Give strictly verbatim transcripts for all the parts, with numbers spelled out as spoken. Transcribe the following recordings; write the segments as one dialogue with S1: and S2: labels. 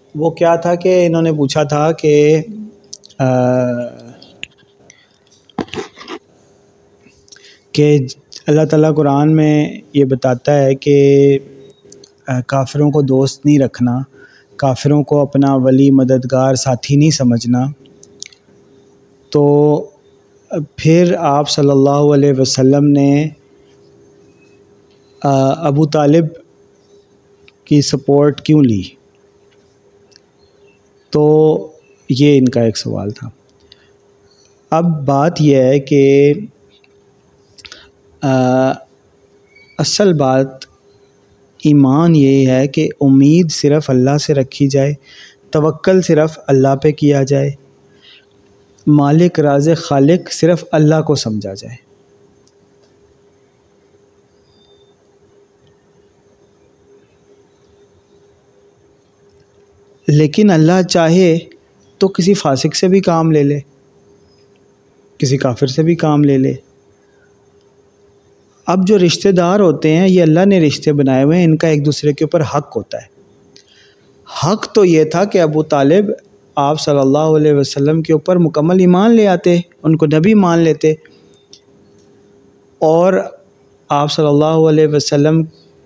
S1: وہ کیا تھا کہ انہوں نے پوچھا تھا کہ کہ اللہ تعالیٰ قرآن میں یہ بتاتا ہے کہ کافروں کو دوست نہیں رکھنا، کافروں کو اپنا ولی مددگار ساتھی نہیں سمجھنا، تو پھر آپ صلی اللہ علیہ وسلم نے ابو طالب کی سپورٹ کیوں لی؟ تو یہ ان کا ایک سوال تھا۔ اب بات یہ ہے کہ اصل بات ایمان یہ ہے کہ امید صرف اللہ سے رکھی جائے، توکل صرف اللہ پہ کیا جائے، مالک رازق خالق صرف اللہ کو سمجھا جائے۔ لیکن اللہ چاہے تو کسی فاسق سے بھی کام لے لے، کسی کافر سے بھی کام لے لے۔ اب جو رشتہ دار ہوتے ہیں یہ اللہ نے رشتے بنائے ہوئے ہیں، ان کا ایک دوسرے کے اوپر حق ہوتا ہے۔ حق تو یہ تھا کہ ابو طالب آپ صلی اللہ علیہ وسلم کے اوپر مکمل ایمان لے آتے، ان کو نبی مان لیتے، اور آپ صلی اللہ علیہ وسلم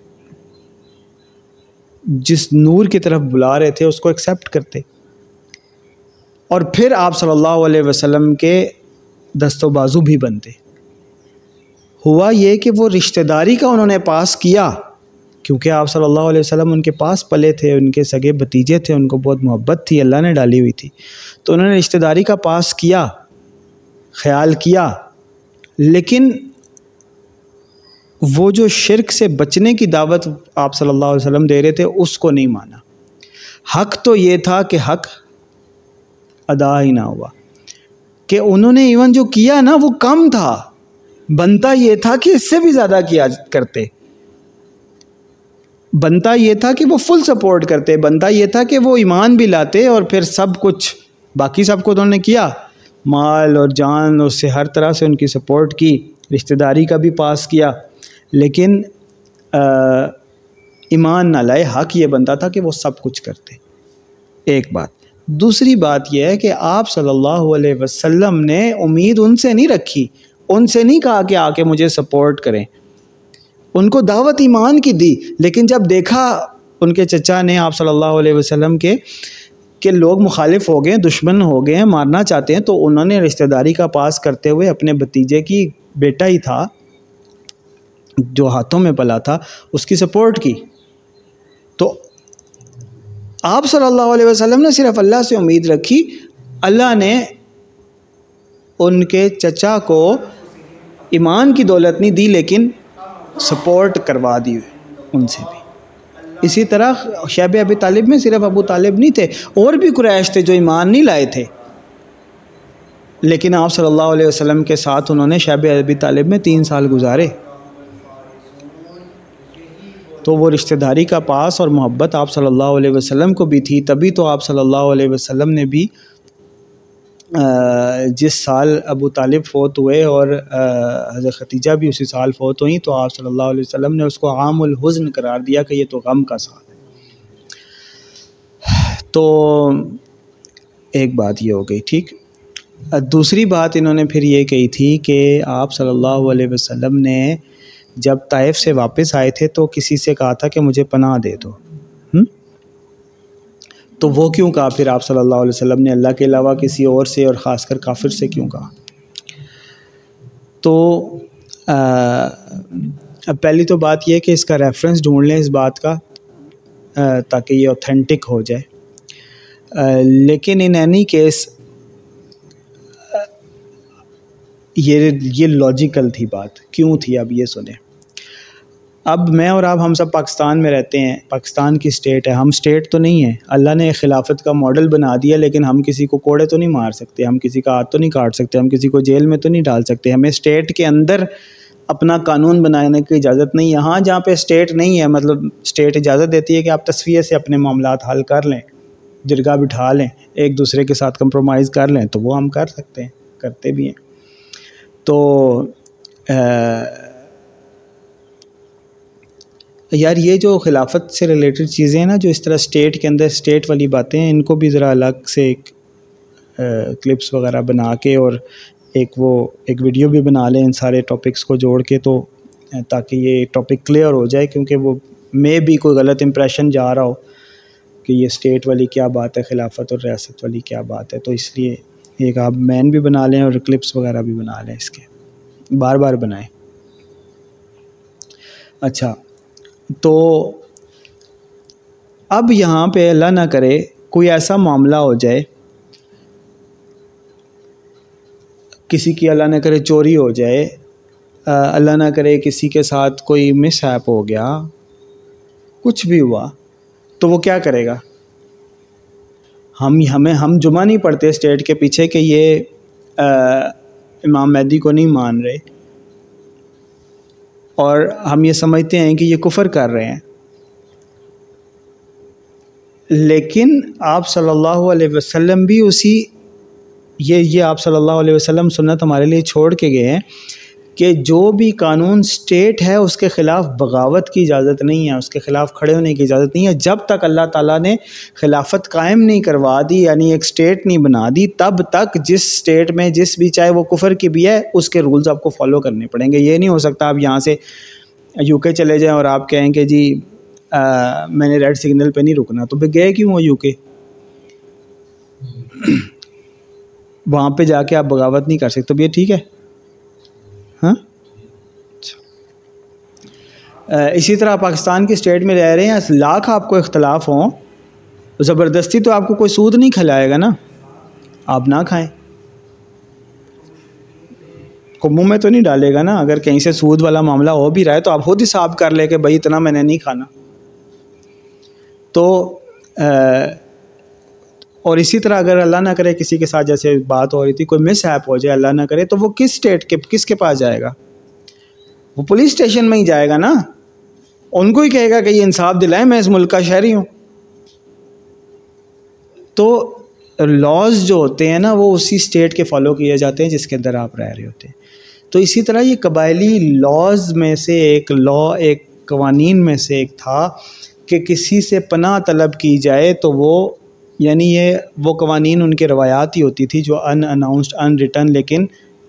S1: جس نور کی طرف بلا رہے تھے اس کو ایکسیپٹ کرتے، اور پھر آپ صلی اللہ علیہ وسلم کے دست و بازو بھی بنتے۔ ہوا یہ کہ وہ رشتہ داری کا انہوں نے پاس کیا، کیونکہ آپ صلی اللہ علیہ وسلم ان کے پاس پلے تھے، ان کے سگے بھتیجے تھے، ان کو بہت محبت تھی، اللہ نے ڈالی ہوئی تھی، تو انہوں نے رشتہ داری کا پاس کیا، خیال کیا، لیکن وہ جو شرک سے بچنے کی دعوت آپ صلی اللہ علیہ وسلم دے رہے تھے اس کو نہیں مانا۔ حق تو یہ تھا کہ حق ادا ہی نہ ہوا، کہ انہوں نے ایون جو کیا نا وہ کم تھا، بنتا یہ تھا کہ اس سے بھی زیادہ کیا کرتے، بنتا یہ تھا کہ وہ فل سپورٹ کرتے، بنتا یہ تھا کہ وہ ایمان بھی لاتے، اور پھر سب کچھ باقی سب کو انہوں نے کیا، مال اور جان اس سے ہر طرح سے ان کی سپورٹ کی، رشتہ داری کا بھی پاس کیا، لیکن ایمان نہ لائے۔ حق یہ بنتا تھا کہ وہ سب کچھ کرتے۔ ایک بات۔ دوسری بات یہ ہے کہ آپ صلی اللہ علیہ وسلم نے امید ان سے نہیں رکھی، ان سے نہیں کہا کہ آ کے مجھے سپورٹ کریں، ان کو دعوت ایمان کی دی، لیکن جب دیکھا ان کے چچا نے آپ صلی اللہ علیہ وسلم کے کہ لوگ مخالف ہو گئے، دشمن ہو گئے ہیں، مارنا چاہتے ہیں، تو انہوں نے رشتہ داری کا پاس کرتے ہوئے اپنے بھتیجے کی، بیٹا ہی تھا جو ہاتھوں میں پلا تھا، اس کی سپورٹ کی۔ تو آپ صلی اللہ علیہ وسلم نے صرف اللہ سے امید رکھی، اللہ نے ان کے چچا کو ایمان کی دولت نہیں دی، لیکن سپورٹ کروا دی ان سے بھی۔ اسی طرح شیب ابی طالب میں صرف ابو طالب نہیں تھے، اور بھی قریش تھے جو ایمان نہیں لائے تھے، لیکن آپ صلی اللہ علیہ وسلم کے ساتھ انہوں نے شیب ابی طالب میں تین سال گزارے۔ تو وہ رشتہ داری کا پاس اور محبت آپ صلی اللہ علیہ وسلم کو بھی تھی، تبھی تو آپ صلی اللہ علیہ وسلم نے بھی جس سال ابو طالب فوت ہوئے اور حضرت ختیجہ بھی اسی سال فوت ہوئیں، تو آپ صلی اللہ علیہ وسلم نے اس کو عام الحزن قرار دیا کہ یہ تو غم کا سال ہے۔ تو ایک بات یہ ہو گئی، ٹھیک۔ دوسری بات انہوں نے پھر یہ کہی تھی کہ آپ صلی اللہ علیہ وسلم نے جب طائف سے واپس آئے تھے تو کسی سے کہا تھا کہ مجھے پناہ دے دو، تو وہ کیوں کہا پھر آپ صلی اللہ علیہ وسلم نے اللہ کے علاوہ کسی اور سے اور خاص کر کافر سے کیوں کہا؟ تو اب پہلی تو بات یہ کہ اس کا ریفرنس ڈھونڈ لیں اس بات کا تاکہ یہ اوتھینٹک ہو جائے، لیکن ان اینی کیس یہ یہ لاجیکل تھی بات، کیوں تھی اب یہ سنیں۔ اب میں اور آپ ہم سب پاکستان میں رہتے ہیں، پاکستان کی اسٹیٹ ہے، ہم اسٹیٹ تو نہیں ہیں، اللہ نے خلافت کا ماڈل بنا دیا، لیکن ہم کسی کو کوڑے تو نہیں مار سکتے، ہم کسی کا ہاتھ تو نہیں کاٹ سکتے، ہم کسی کو جیل میں تو نہیں ڈال سکتے، ہمیں اسٹیٹ کے اندر اپنا قانون بنانے کی اجازت نہیں ہے۔ ہاں جہاں پہ اسٹیٹ نہیں ہے، مطلب اسٹیٹ اجازت دیتی ہے کہ آپ تصفیے سے اپنے معاملات حل کر لیں، جرگہ بٹھا لیں، ایک دوسرے کے ساتھ کمپرومائز کر لیں، تو وہ ہم کر سکتے ہیں، کرتے بھی ہیں۔ تو یار یہ جو خلافت سے ریلیٹڈ چیزیں ہیں نا، جو اس طرح اسٹیٹ کے اندر اسٹیٹ والی باتیں ہیں، ان کو بھی ذرا الگ سے ایک کلپس وغیرہ بنا کے اور ایک وہ ایک ویڈیو بھی بنا لیں ان سارے ٹاپکس کو جوڑ کے، تو تاکہ یہ ٹاپک کلیئر ہو جائے، کیونکہ وہ میں بھی کوئی غلط امپریشن جا رہا ہو کہ یہ اسٹیٹ والی کیا بات ہے، خلافت اور ریاست والی کیا بات ہے. تو اس لیے ایک آپ مین بھی بنا لیں اور کلپس وغیرہ بھی بنا لیں، اس کے بار بار بنائیں. اچھا، تو اب یہاں پہ اللہ نہ کرے کوئی ایسا معاملہ ہو جائے، کسی کی اللہ نہ کرے چوری ہو جائے، اللہ نہ کرے کسی کے ساتھ کوئی مس ہیپ ہو گیا، کچھ بھی ہوا، تو وہ کیا کرے گا؟ ہم ہمیں ہم جمعہ نہیں پڑھتے اسٹیٹ کے پیچھے کہ یہ امام مہدی کو نہیں مان رہے، اور ہم یہ سمجھتے ہیں کہ یہ کفر کر رہے ہیں. لیکن آپ صلی اللہ علیہ وسلم بھی اسی یہ یہ آپ صلی اللہ علیہ وسلم سنت ہمارے لیے چھوڑ کے گئے ہیں کہ جو بھی قانون اسٹیٹ ہے اس کے خلاف بغاوت کی اجازت نہیں ہے، اس کے خلاف کھڑے ہونے کی اجازت نہیں ہے. جب تک اللہ تعالیٰ نے خلافت قائم نہیں کروا دی، یعنی ایک اسٹیٹ نہیں بنا دی، تب تک جس اسٹیٹ میں جس بھی چاہے وہ کفر کی بھی ہے، اس کے رولز آپ کو فالو کرنے پڑیں گے. یہ نہیں ہو سکتا آپ یہاں سے یو کے چلے جائیں اور آپ کہیں کہ جی آ, میں نے ریڈ سگنل پہ نہیں رکنا، تو پھر گئے کیوں ہو یو کے؟ وہاں پہ جا کے آپ بغاوت نہیں کر سکتے. تو یہ ٹھیک ہے. ہاں، اسی طرح پاکستان کی اسٹیٹ میں رہ رہے ہیں، لاکھ آپ کو اختلاف ہوں، زبردستی تو آپ کو کوئی سود نہیں کھلائے گا نا، آپ نہ کھائیں. کو منہ میں تو نہیں ڈالے گا نا. اگر کہیں سے سود والا معاملہ ہو بھی رہا ہے تو آپ خود حساب کر لے کہ بھائی اتنا میں نے نہیں کھانا. تو اور اسی طرح اگر اللہ نہ کرے کسی کے ساتھ جیسے بات ہو رہی تھی، کوئی مس ہیپ ہو جائے اللہ نہ کرے، تو وہ کس اسٹیٹ کے کس کے پاس جائے گا؟ وہ پولیس اسٹیشن میں ہی جائے گا نا. ان کو ہی کہے گا کہ یہ انصاف دلائیں، میں اس ملک کا شہری ہوں. تو لاز جو ہوتے ہیں نا وہ اسی اسٹیٹ کے فالو کیے جاتے ہیں جس کے اندر آپ رہ رہے ہوتے ہیں. تو اسی طرح یہ قبائلی لاز میں سے ایک لا ایک قوانین میں سے ایک تھا کہ کسی سے پناہ طلب کی جائے تو وہ یعنی یہ وہ قوانین ان کے روایات ہی ہوتی تھی جو ان اناؤنسڈ ان ریٹن لیکن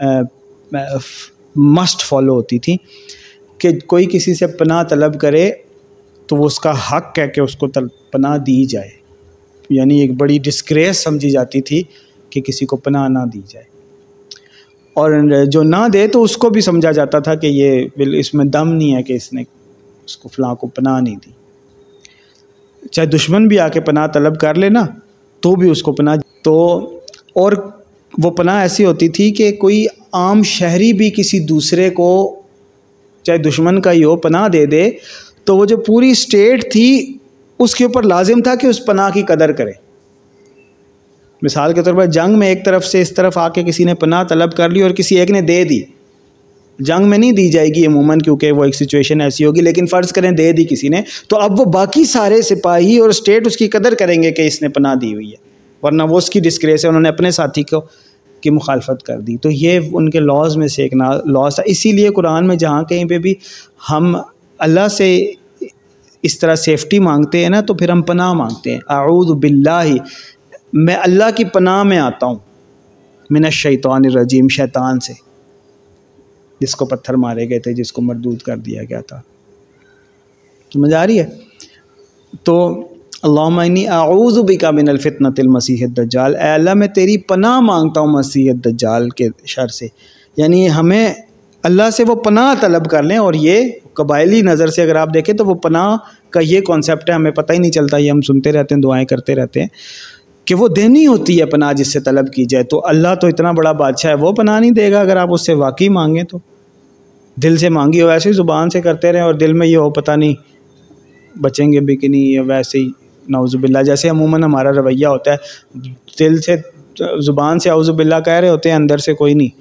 S1: مسٹ فالو ہوتی تھی کہ کوئی کسی سے پناہ طلب کرے تو وہ اس کا حق ہے کہ اس کو پناہ دی جائے. یعنی ایک بڑی ڈسگریس سمجھی جاتی تھی کہ کسی کو پناہ نہ دی جائے، اور جو نہ دے تو اس کو بھی سمجھا جاتا تھا کہ یہ اس میں دم نہیں ہے کہ اس نے اس کو فلاں کو پناہ نہیں دی. چاہے دشمن بھی آ کے پناہ طلب کر لے نا تو بھی اس کو پناہ. تو اور وہ پناہ ایسی ہوتی تھی کہ کوئی عام شہری بھی کسی دوسرے کو چاہے دشمن کا ہی ہو پناہ دے دے تو وہ جو پوری اسٹیٹ تھی اس کے اوپر لازم تھا کہ اس پناہ کی قدر کرے. مثال کے طور پر جنگ میں ایک طرف سے اس طرف آ کے کسی نے پناہ طلب کر لی اور کسی ایک نے دے دی، جنگ میں نہیں دی جائے گی عموماً کیونکہ وہ ایک سچویشن ایسی ہوگی، لیکن فرض کریں دے دی کسی نے، تو اب وہ باقی سارے سپاہی اور اسٹیٹ اس کی قدر کریں گے کہ اس نے پناہ دی ہوئی ہے، ورنہ وہ اس کی ڈسگریس ہے، انہوں نے اپنے ساتھی کو کی مخالفت کر دی. تو یہ ان کے لاز میں سے ایک لاز تھا. اسی لیے قرآن میں جہاں کہیں پہ بھی ہم اللہ سے اس طرح سیفٹی مانگتے ہیں نا تو پھر ہم پناہ مانگتے ہیں. اعوذ باللہ، میں اللہ کی پناہ میں آتا ہوں، من الشیطان الرجیم، شیطان سے جس کو پتھر مارے گئے تھے، جس کو مردود کر دیا گیا تھا. سمجھ آ رہی ہے؟ تو اللہم انی اعوذ بک من الفتنۃ المسیح الدجال، اے اللہ میں تیری پناہ مانگتا ہوں مسیح الدجال کے شر سے. یعنی ہمیں اللہ سے وہ پناہ طلب کر لیں. اور یہ قبائلی نظر سے اگر آپ دیکھیں تو وہ پناہ کا یہ کانسیپٹ ہے، ہمیں پتہ ہی نہیں چلتا، یہ ہم سنتے رہتے ہیں، دعائیں کرتے رہتے ہیں کہ وہ دینی ہوتی ہے پناہ جس سے طلب کی جائے. تو اللہ تو اتنا بڑا بادشاہ ہے، وہ پناہ نہیں دے گا اگر آپ اس سے واقعی مانگیں تو. دل سے مانگی ہو، ایسے ہی زبان سے کرتے رہیں اور دل میں یہ ہو پتہ نہیں بچیں گے بھی کہ نہیں، یا ویسے ہی نعوذ باللہ جیسے عموماً ہمارا رویہ ہوتا ہے، دل سے زبان سے اعوذ باللہ کہہ رہے ہوتے ہیں، اندر سے کوئی نہیں.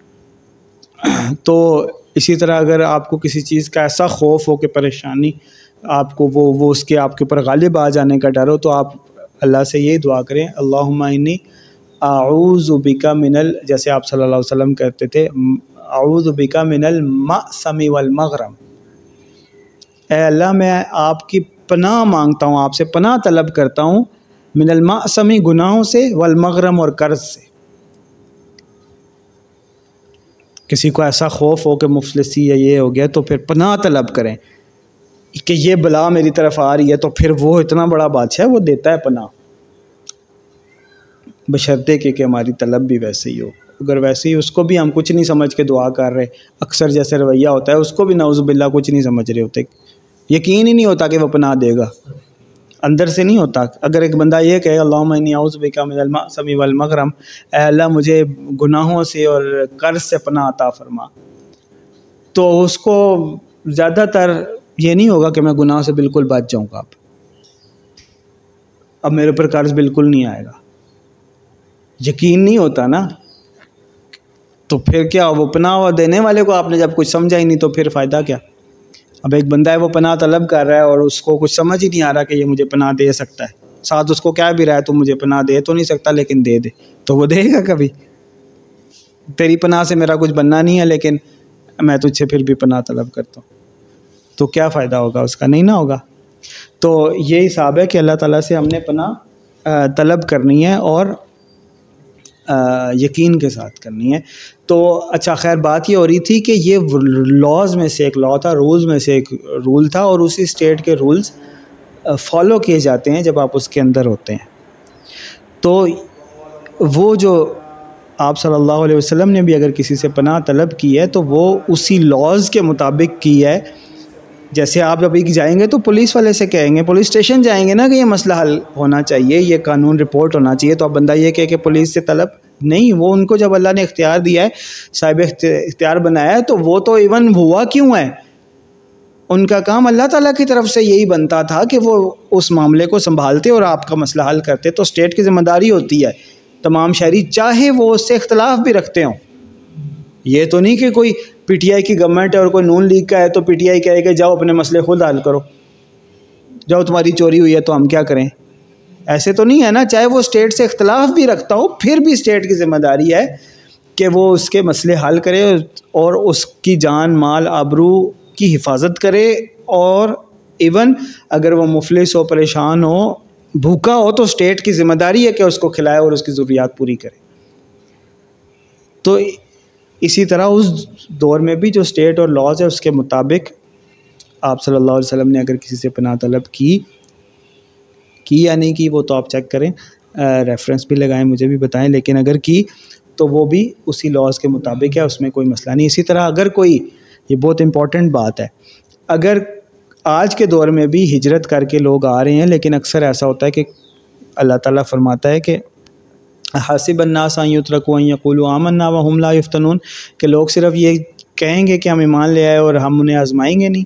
S1: تو اسی طرح اگر آپ کو کسی چیز کا ایسا خوف ہو کہ پریشانی آپ کو وہ وہ اس کے آپ کے اوپر غالب آ جانے کا ڈر ہو تو آپ اللہ سے یہی دعا کریں، اللہم انی اعوذ بک من ال جیسے آپ صلی اللہ علیہ وسلم کہتے تھے، اعوذ بک من المأثم والمغرم، اے اللہ میں آپ کی پناہ مانگتا ہوں، آپ سے پناہ طلب کرتا ہوں، من المعصم گناہوں سے، والمغرم اور قرض سے. کسی کو ایسا خوف ہو کہ مفلسی یا یہ ہو گیا تو پھر پناہ طلب کریں کہ یہ بلا میری طرف آ رہی ہے، تو پھر وہ اتنا بڑا بادشاہ وہ دیتا ہے پناہ، بشرطے کہ کہ ہماری طلب بھی ویسے ہی ہو. اگر ویسے ہی اس کو بھی ہم کچھ نہیں سمجھ کے دعا کر رہے، اکثر جیسے رویہ ہوتا ہے اس کو بھی نعوذ باللہ کچھ نہیں سمجھ رہے ہوتے، یقین ہی نہیں ہوتا کہ وہ پناہ دے گا، اندر سے نہیں ہوتا. اگر ایک بندہ یہ کہے اللہم انی اعوذ بک من المعصم والمغرم، اے اللہ مجھے گناہوں سے اور قرض سے پناہ عطا فرما، تو اس کو زیادہ تر یہ نہیں ہوگا کہ میں گناہ سے بالکل بچ جاؤں گا، اب اب میرے پر قرض بالکل نہیں آئے گا. یقین نہیں ہوتا نا، تو پھر کیا وہ پناہ دینے والے کو آپ نے جب کچھ سمجھا ہی نہیں تو پھر فائدہ کیا. اب ایک بندہ ہے وہ پناہ طلب کر رہا ہے اور اس کو کچھ سمجھ ہی نہیں آ رہا کہ یہ مجھے پناہ دے سکتا ہے، ساتھ اس کو کیا بھی رہا ہے تو مجھے پناہ دے تو نہیں سکتا لیکن دے دے، تو وہ دے گا کبھی؟ تیری پناہ سے میرا کچھ بننا نہیں ہے لیکن میں تجھ سے پھر بھی پناہ طلب کرتا ہوں، تو کیا فائدہ ہوگا اس کا؟ نہیں نہ ہوگا. تو یہ حساب ہے کہ اللہ تعالیٰ سے ہم نے پناہ طلب کرنی ہے اور یقین کے ساتھ کرنی ہے. تو اچھا خیر بات یہ ہو رہی تھی کہ یہ لاز میں سے ایک لا تھا، رولز میں سے ایک رول تھا، اور اسی اسٹیٹ کے رولز فالو کیے جاتے ہیں جب آپ اس کے اندر ہوتے ہیں. تو وہ جو آپ صلی اللہ علیہ وسلم نے بھی اگر کسی سے پناہ طلب کی ہے تو وہ اسی لاز کے مطابق کی ہے. جیسے آپ ابھی جائیں گے تو پولیس والے سے کہیں گے، پولیس اسٹیشن جائیں گے نا کہ یہ مسئلہ حل ہونا چاہیے، یہ قانون رپورٹ ہونا چاہیے، تو اب بندہ یہ کہے کہ پولیس سے طلب نہیں، وہ ان کو جب اللہ نے اختیار دیا ہے، صاحب اختیار بنایا ہے، تو وہ تو ایون ہوا کیوں ہے؟ ان کا کام اللہ تعالیٰ کی طرف سے یہی بنتا تھا کہ وہ اس معاملے کو سنبھالتے اور آپ کا مسئلہ حل کرتے. تو اسٹیٹ کی ذمہ داری ہوتی ہے تمام شہری، چاہے وہ اس سے اختلاف بھی رکھتے ہوں. یہ تو نہیں کہ کوئی پی ٹی آئی کی گورنمنٹ ہے اور کوئی نون لیگ کا ہے تو پی ٹی آئی کہے کہ جاؤ اپنے مسئلے خود حل کرو، جاؤ تمہاری چوری ہوئی ہے تو ہم کیا کریں. ایسے تو نہیں ہے نا، چاہے وہ اسٹیٹ سے اختلاف بھی رکھتا ہو پھر بھی اسٹیٹ کی ذمہ داری ہے کہ وہ اس کے مسئلے حل کرے اور اس کی جان مال آبرو کی حفاظت کرے، اور ایون اگر وہ مفلس ہو، پریشان ہو، بھوکا ہو تو اسٹیٹ کی ذمہ داری ہے کہ اس کو کھلائے اور اس کی ضروریات پوری کرے. تو اسی طرح اس دور میں بھی جو اسٹیٹ اور لاز ہے اس کے مطابق آپ صلی اللہ علیہ وسلم نے اگر کسی سے پناہ طلب کی کی یا نہیں کی وہ تو آپ چیک کریں، ریفرنس بھی لگائیں، مجھے بھی بتائیں، لیکن اگر کی تو وہ بھی اسی لاز کے مطابق ہے، اس میں کوئی مسئلہ نہیں. اسی طرح اگر کوئی، یہ بہت امپورٹنٹ بات ہے، اگر آج کے دور میں بھی ہجرت کر کے لوگ آ رہے ہیں، لیکن اکثر ایسا ہوتا ہے کہ اللہ تعالیٰ فرماتا ہے کہ حاسب الناس ان یترکوا ان یقولوا آمنا وهم لا یفتنون، کہ لوگ صرف یہ کہیں گے کہ ہم ایمان لے آئے اور ہم انہیں آزمائیں گے نہیں.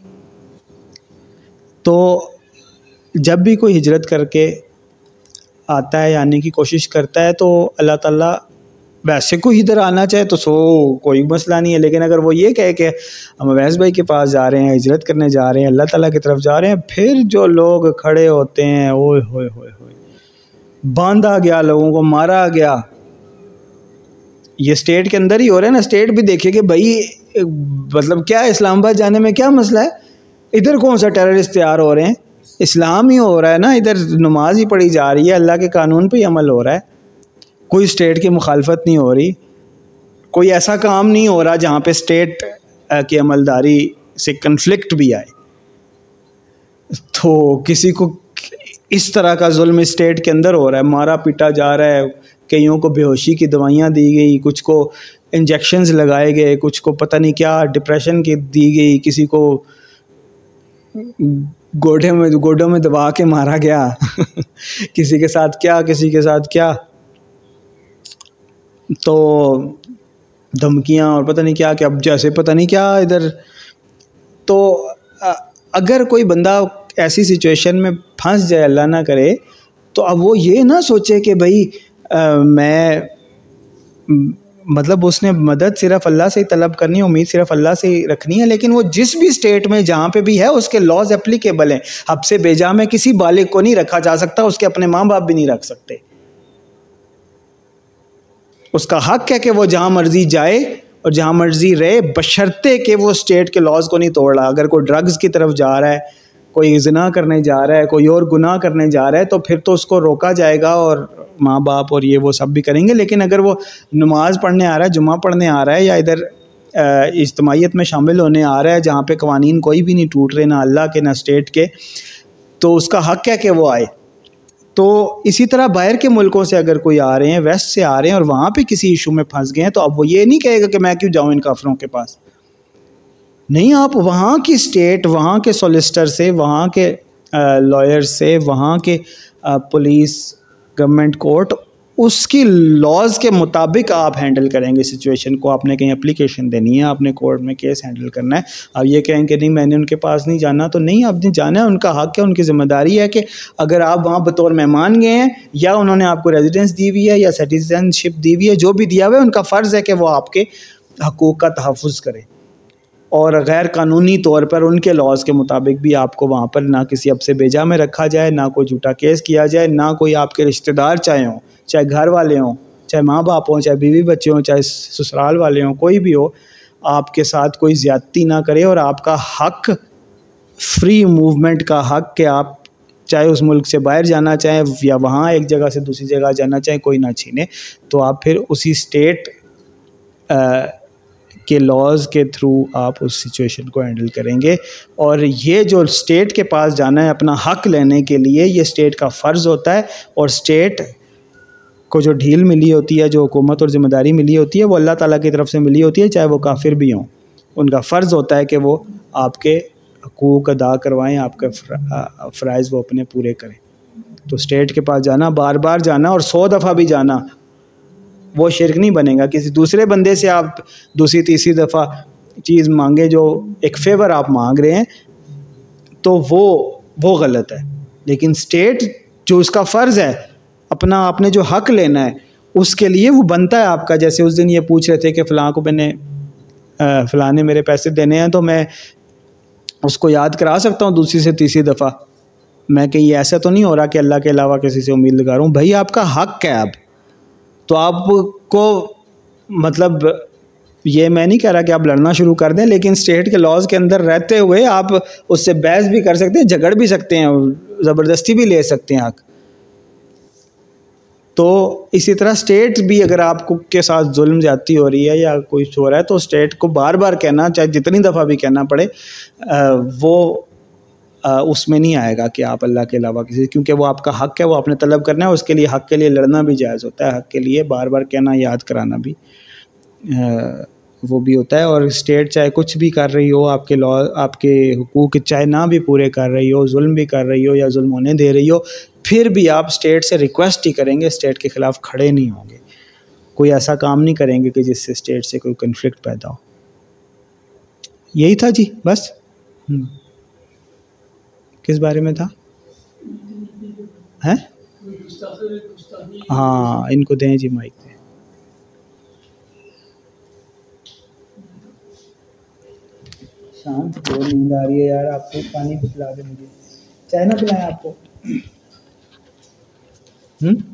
S1: تو جب بھی کوئی ہجرت کر کے آتا ہے، آنے کی کوشش کرتا ہے، تو اللہ تعالیٰ ویسے کوئی ادھر آنا چاہے تو سو کوئی مسئلہ نہیں ہے، لیکن اگر وہ یہ کہے کہ ہم اویس بھائی کے پاس جا رہے ہیں، ہجرت کرنے جا رہے ہیں، اللہ تعالیٰ کی طرف جا رہے ہیں، پھر جو لوگ کھڑے ہوتے ہیں، اوئے ہوئے ہوئے ہوئے باندھا گیا، لوگوں کو مارا گیا. یہ اسٹیٹ کے اندر ہی ہو رہا ہے نا. اسٹیٹ بھی دیکھے کہ بھائی مطلب کیا اسلام آباد جانے میں کیا مسئلہ ہے، ادھر کون سا ٹیررسٹ تیار ہو رہے ہیں، اسلام ہی ہو رہا ہے نا، ادھر نماز ہی پڑھی جا رہی ہے، اللہ کے قانون پہ ہی عمل ہو رہا ہے، کوئی اسٹیٹ کی مخالفت نہیں ہو رہی، کوئی ایسا کام نہیں ہو رہا جہاں پہ اسٹیٹ کی عملداری سے کنفلکٹ بھی آئے. تو کسی کو اس طرح کا ظلم اسٹیٹ کے اندر ہو رہا ہے، مارا پیٹا جا رہا ہے، کئیوں کو بے ہوشی کی دوائیاں دی گئی، کچھ کو انجیکشنز لگائے گئے، کچھ کو پتہ نہیں کیا ڈپریشن کی دی گئی، کسی کو گوڑے میں گوڑوں میں دبا کے مارا گیا کسی کے ساتھ کیا کسی کے ساتھ کیا، تو دھمکیاں اور پتہ نہیں کیا کہ اب جیسے پتہ نہیں کیا ادھر. تو اگر کوئی بندہ ایسی سچویشن میں پھنس جائے، اللہ نہ کرے، تو اب وہ یہ نہ سوچے کہ بھائی میں مطلب اس نے مدد صرف اللہ سے ہی طلب کرنی ہے، امید صرف اللہ سے ہی رکھنی ہے، لیکن وہ جس بھی اسٹیٹ میں جہاں پہ بھی ہے اس کے لاز اپلیکیبل ہیں. حد سے بیجا میں کسی بالغ کو نہیں رکھا جا سکتا، اس کے اپنے ماں باپ بھی نہیں رکھ سکتے. اس کا حق ہے کہ وہ جہاں مرضی جائے، اور جہاں مرضی رہے، بشرطے کہ وہ اسٹیٹ کے لاز کو نہیں توڑ رہا. اگر کوئی ڈرگز کی طرف جا رہا ہے، کوئی زنا کرنے جا رہا ہے، کوئی اور گناہ کرنے جا رہا ہے، تو پھر تو اس کو روکا جائے گا اور ماں باپ اور یہ وہ سب بھی کریں گے. لیکن اگر وہ نماز پڑھنے آ رہا ہے، جمعہ پڑھنے آ رہا ہے، یا ادھر اجتماعیت میں شامل ہونے آ رہا ہے جہاں پہ قوانین کوئی بھی نہیں ٹوٹ رہے، نہ اللہ کے نہ اسٹیٹ کے، تو اس کا حق ہے کہ وہ آئے. تو اسی طرح باہر کے ملکوں سے اگر کوئی آ رہے ہیں، ویسٹ سے آ رہے ہیں اور وہاں پہ کسی ایشو میں پھنس گئے ہیں، تو اب وہ یہ نہیں کہے گا کہ میں کیوں جاؤں ان کافروں کے پاس. نہیں، آپ وہاں کی اسٹیٹ، وہاں کے سولیسٹر سے، وہاں کے لائر سے، وہاں کے پولیس، گورنمنٹ کورٹ، اس کی لاز کے مطابق آپ ہینڈل کریں گے سچویشن کو. آپ نے کہیں اپلیکیشن دینی ہے، آپ نے کورٹ میں کیس ہینڈل کرنا ہے. آپ یہ کہیں کہ نہیں میں نے ان کے پاس نہیں جانا، تو نہیں، آپ نے جانا ہے. ان کا حق ہے، ان کی ذمہ داری ہے کہ اگر آپ وہاں بطور مہمان گئے ہیں، یا انہوں نے آپ کو ریزیڈنس دی ہوئی ہے یا سٹیزن شپ دی ہوئی ہے، جو بھی دیا ہوا ہے، ان کا فرض ہے کہ وہ آپ کے حقوق کا تحفظ کرے. اور غیر قانونی طور پر ان کے لاز کے مطابق بھی آپ کو وہاں پر نہ کسی اب سے بیجا میں رکھا جائے، نہ کوئی جھوٹا کیس کیا جائے، نہ کوئی آپ کے رشتہ دار چاہے ہوں، چاہے گھر والے ہوں، چاہے ماں باپ ہوں، چاہے بیوی بچے ہوں، چاہے سسرال والے ہوں، کوئی بھی ہو، آپ کے ساتھ کوئی زیادتی نہ کرے. اور آپ کا حق، فری موومنٹ کا حق، کہ آپ چاہے اس ملک سے باہر جانا چاہیں یا وہاں ایک جگہ سے دوسری جگہ جانا چاہیں، کوئی نہ چھینے. تو آپ پھر اسی اسٹیٹ کے لاز کے تھرو آپ اس سچویشن کو ہینڈل کریں گے. اور یہ جو اسٹیٹ کے پاس جانا ہے اپنا حق لینے کے لیے، یہ اسٹیٹ کا فرض ہوتا ہے. اور اسٹیٹ کو جو ڈھیل ملی ہوتی ہے، جو حکومت اور ذمہ داری ملی ہوتی ہے، وہ اللہ تعالیٰ کی طرف سے ملی ہوتی ہے، چاہے وہ کافر بھی ہوں. ان کا فرض ہوتا ہے کہ وہ آپ کے حقوق ادا کروائیں، آپ کے فرائض وہ اپنے پورے کریں. تو اسٹیٹ کے پاس جانا، بار بار جانا اور سو دفعہ بھی جانا، وہ شرک نہیں بنے گا. کسی دوسرے بندے سے آپ دوسری تیسری دفعہ چیز مانگے، جو ایک فیور آپ مانگ رہے ہیں، تو وہ وہ غلط ہے. لیکن اسٹیٹ جو اس کا فرض ہے، اپنا آپ نے جو حق لینا ہے، اس کے لیے وہ بنتا ہے آپ کا. جیسے اس دن یہ پوچھ رہے تھے کہ فلاں کو میں نے فلاں نے میرے پیسے دینے ہیں، تو میں اس کو یاد کرا سکتا ہوں دوسری سے تیسری دفعہ. میں کہ یہ ایسا تو نہیں ہو رہا کہ اللہ کے علاوہ کسی سے امید لگا رہا ہوں. بھائی آپ کا حق ہے. اب تو آپ کو مطلب یہ میں نہیں کہہ رہا کہ آپ لڑنا شروع کر دیں، لیکن اسٹیٹ کے لاز کے اندر رہتے ہوئے آپ اس سے بحث بھی کر سکتے ہیں، جھگڑ بھی سکتے ہیں، زبردستی بھی لے سکتے ہیں حق. تو اسی طرح اسٹیٹ بھی اگر آپ کو کے ساتھ ظلم زیادتی ہو رہی ہے یا کوئی ہو رہا ہے، تو اسٹیٹ کو بار بار کہنا، چاہے جتنی دفعہ بھی کہنا پڑے، وہ اس میں نہیں آئے گا کہ آپ اللہ کے علاوہ کسی، کیونکہ وہ آپ کا حق ہے، وہ آپ نے طلب کرنا ہے. اس کے لیے حق کے لیے لڑنا بھی جائز ہوتا ہے، حق کے لیے بار بار کہنا، یاد کرانا بھی وہ بھی ہوتا ہے. اور اسٹیٹ چاہے کچھ بھی کر رہی ہو، آپ کے لا، آپ کے حقوق چاہے نہ بھی پورے کر رہی ہو، ظلم بھی کر رہی ہو یا ظلم ہونے دے رہی ہو، پھر بھی آپ اسٹیٹ سے ریکویسٹ ہی کریں گے، اسٹیٹ کے خلاف کھڑے نہیں ہوں گے. کوئی ایسا کام نہیں کریں گے کہ جس سے اسٹیٹ سے کوئی کنفلکٹ پیدا ہو. یہی تھا جی، بس. کس بارے میں تھا؟ ہیں؟ ہاں، ان کو دیں جی مائک دیں. شام کو نیند آ رہی ہے یار. آپ کو پانی پلا دیں، مجھے چائے نہ پلائیں آپ کو. ہوں